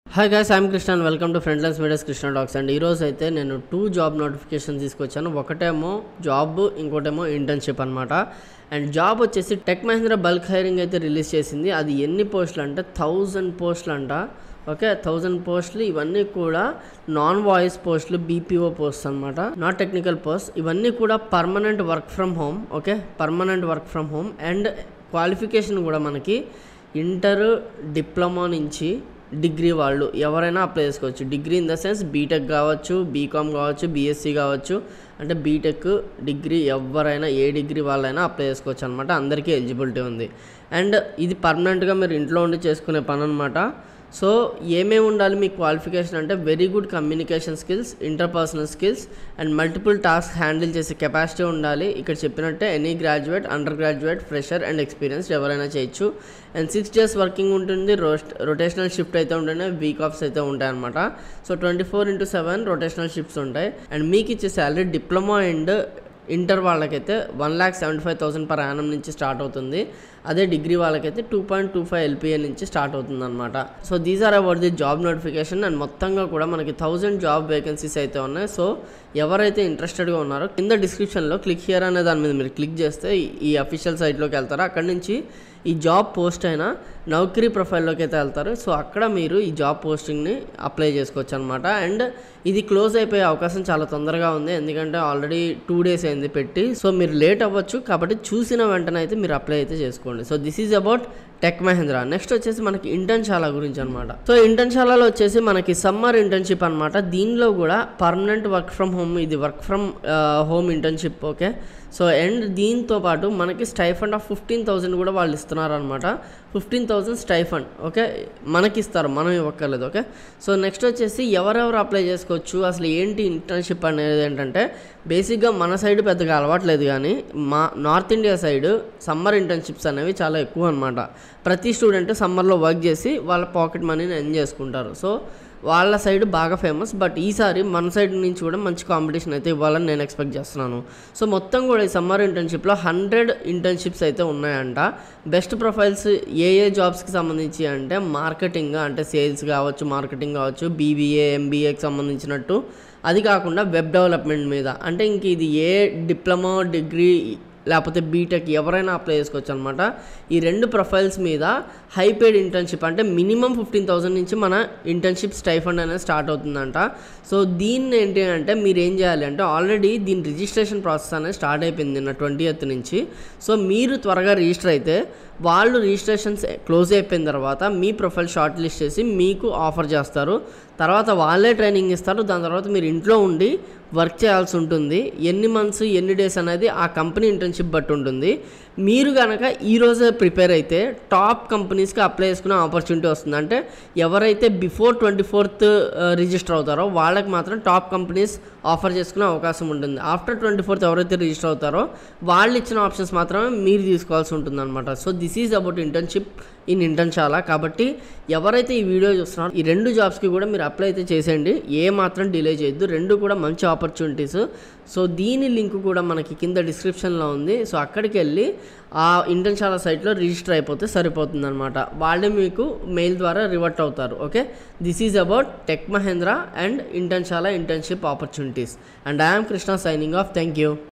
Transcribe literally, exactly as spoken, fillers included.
Hi guys, I'm Krishna and welcome to Friendlines media's Krishna talks. And ఈరోజు అయితే నేను two job notification తీసుకొచ్చాను. ఒకటేమో జాబ్, ఇంకోటేమో ఇంటర్న్షిప్ అనమాట. అండ్ జాబ్ వచ్చేసి టెక్ మహీంద్రా బల్క్ హైరింగ్ అయితే రిలీజ్ చేసింది. అది ఎన్ని పోస్టులు అంటే థౌజండ్ పోస్టులు అంట. ఓకే, థౌజండ్ పోస్టులు. ఇవన్నీ కూడా నాన్ వాయిస్ పోస్టులు, బీపీఓ పోస్ట్ అనమాట, నాట్ టెక్నికల్ పోస్ట్. ఇవన్నీ కూడా permanent work from home. Okay, permanent work from home. And qualification కూడా మనకి ఇంటర్, డిప్లొమా నుంచి డిగ్రీ వాళ్ళు ఎవరైనా అప్లై చేసుకోవచ్చు. Degree in the sense BTech కావచ్చు, బీకామ్ కావచ్చు, బీఎస్సీ కావచ్చు. అంటే బీటెక్ డిగ్రీ ఎవరైనా, ఏ డిగ్రీ వాళ్ళైనా అప్లై చేసుకోవచ్చు అనమాట. అందరికీ ఎలిజిబిలిటీ ఉంది. అండ్ ఇది పర్మనెంట్గా మీరు ఇంట్లో ఉండి చేసుకునే పని అనమాట. సో ఏమేమి ఉండాలి మీ క్వాలిఫికేషన్ అంటే very good communication skills, interpersonal skills and multiple task handle చేసే కెపాసిటీ ఉండాలి. ఇక్కడ చెప్పినట్టే any graduate, under graduate, fresher and experience ఎవరైనా చేయొచ్చు. అండ్ సిక్స్ డేస్ వర్కింగ్ ఉంటుంది. రోస్ట్ రొటేషనల్ షిఫ్ట్ అయితే ఉంటుంది, వీక్ ఆఫ్స్ అయితే ఉంటాయి అనమాట. So twenty four into seven rotational shifts ఉంటాయి. అండ్ మీకు ఇచ్చే శాలరీ డిప్లొమా అండ్ ఇంటర్ వాళ్ళకైతే one lakh seventy five thousand per annum నుంచి స్టార్ట్ అవుతుంది. అదే డిగ్రీ వాళ్ళకైతే two point two five LPA నుంచి స్టార్ట్ అవుతుంది అనమాట. So these are about the job notification. And మొత్తంగా కూడా మనకి థౌజండ్ జాబ్ వేకెన్సీస్ అయితే ఉన్నాయి. సో ఎవరైతే ఇంట్రెస్టెడ్గా ఉన్నారో కింద డిస్క్రిప్షన్లో క్లిక్ హియర్ అనే దాని మీద మీరు క్లిక్ చేస్తే ఈ అఫీషియల్ సైట్లోకి వెళ్తారు. అక్కడ నుంచి ఈ జాబ్ పోస్ట్ అయినా నౌకరీ ప్రొఫైల్లోకి అయితే వెళ్తారు. సో అక్కడ మీరు ఈ జాబ్ పోస్టింగ్ని అప్లై చేసుకోవచ్చు అనమాట. అండ్ ఇది క్లోజ్ అయిపోయే అవకాశం చాలా తొందరగా ఉంది, ఎందుకంటే ఆల్రెడీ టూ డేస్ అయింది పెట్టి. సో మీరు లేట్ అవ్వచ్చు, కాబట్టి చూసిన వెంటనే అయితే మీరు అప్లై అయితే చేసుకోండి. So this is about Tech Mahindra. Next వచ్చేసి మనకి ఇంటర్న్షాలా గురించి అనమాట. సో ఇంటర్న్షాలలో వచ్చేసి మనకి సమ్మర్ ఇంటర్న్షిప్ అనమాట. దీనిలో కూడా పర్మనెంట్ వర్క్ ఫ్రమ్ హోమ్, ఇది work from home internship. Okay, so and దీంతో పాటు మనకి స్టైఫండ్ ఆఫ్ ఫిఫ్టీన్ థౌసండ్ కూడా వాళ్ళు ఇస్తున్నారు అనమాట. Fifteen thousand stipend. ఓకే, మనకి ఇస్తారు, మనం ఇవ్వక్కర్లేదు. ఓకే, సో నెక్స్ట్ వచ్చేసి ఎవరెవరు అప్లై చేసుకోవచ్చు, అసలు ఏంటి ఇంటర్న్షిప్ అనేది ఏంటంటే బేసిక్గా మన సైడ్ పెద్దగా అలవాట్లేదు, కానీ మా North India side summer internships అనేవి చాలా ఎక్కువ అనమాట. ప్రతి స్టూడెంట్ సమ్మర్లో వర్క్ చేసి వాళ్ళ పాకెట్ మనీని ఎర్న్ చేసుకుంటారు. సో వాళ్ళ సైడ్ బాగా ఫేమస్. బట్ ఈసారి మన సైడ్ నుంచి కూడా మంచి కాంపిటీషన్ అయితే ఇవ్వాలని నేను ఎక్స్పెక్ట్ చేస్తున్నాను. సో మొత్తం కూడా ఈ సమ్మర్ ఇంటర్న్షిప్లో హండ్రెడ్ ఇంటర్న్షిప్స్ అయితే ఉన్నాయంట. బెస్ట్ ప్రొఫైల్స్ ఏ ఏ జాబ్స్కి సంబంధించి అంటే మార్కెటింగ్, అంటే సేల్స్ కావచ్చు, మార్కెటింగ్ కావచ్చు, బీబీఏ, ఎంబీఏకి సంబంధించినట్టు. అది కాకుండా వెబ్ డెవలప్మెంట్ మీద, అంటే ఇంక ఇది ఏ డిప్లొమా, డిగ్రీ లేకపోతే బీటెక్ ఎవరైనా అప్లై చేసుకోవచ్చు అనమాట. ఈ రెండు ప్రొఫైల్స్ మీద హై పెయిడ్ ఇంటర్న్షిప్, అంటే మినిమం ఫిఫ్టీన్ థౌసండ్ నుంచి మన ఇంటర్న్షిప్ స్టైఫండ్ అనేది స్టార్ట్ అవుతుందంట. సో దీన్ని ఏంటి అంటే మీరు ఏం చేయాలి అంటే ఆల్రెడీ దీని రిజిస్ట్రేషన్ ప్రాసెస్ అనేది స్టార్ట్ అయిపోయింది నిన్న ట్వంటీ ఎయిత్ నుంచి. సో మీరు త్వరగా రిజిస్టర్ అయితే వాళ్ళు రిజిస్ట్రేషన్స్ క్లోజ్ అయిపోయిన తర్వాత మీ ప్రొఫైల్ షార్ట్ లిస్ట్ చేసి మీకు ఆఫర్ చేస్తారు. తర్వాత వాళ్ళే ట్రైనింగ్ ఇస్తారు. దాని తర్వాత మీరు ఇంట్లో ఉండి వర్క్ చేయాల్సి ఉంటుంది. ఎన్ని మంత్స్, ఎన్ని డేస్ అనేది ఆ కంపెనీ ఇంటర్న్షిప్ బట్టి ఉంటుంది. మీరు కనుక ఈరోజే ప్రిపేర్ అయితే టాప్ కంపెనీస్కి అప్లై చేసుకునే ఆపర్చునిటీ వస్తుంది. అంటే ఎవరైతే బిఫోర్ ట్వంటీ ఫోర్త్ రిజిస్టర్ అవుతారో వాళ్ళకి మాత్రం టాప్ కంపెనీస్ ఆఫర్ చేసుకునే అవకాశం ఉంటుంది. ఆఫ్టర్ ట్వంటీ ఫోర్త్ ఎవరైతే రిజిస్టర్ అవుతారో వాళ్ళు ఇచ్చిన ఆప్షన్స్ మాత్రమే మీరు తీసుకోవాల్సి ఉంటుంది అనమాట. So this is about internship in Internshala. కాబట్టి ఎవరైతే ఈ వీడియో చూస్తున్నారో ఈ రెండు జాబ్స్కి కూడా మీరు అప్లై అయితే చేసేయండి, ఏ మాత్రం డిలే చేయొద్దు. రెండు కూడా మంచి ఆపర్చునిటీస్. సో దీని లింక్ కూడా మనకి కింద డిస్క్రిప్షన్లో ఉంది. సో అక్కడికి వెళ్ళి ఆ ఇంటర్న్షాలా సైట్లో రిజిస్టర్ అయిపోతే సరిపోతుంది అనమాట. వాళ్ళే మీకు మెయిల్ ద్వారా రివర్ట్ అవుతారు. Okay, this is about Tech Mahindra and Internshala internship opportunities. And I'm Krishna signing off. Thank you.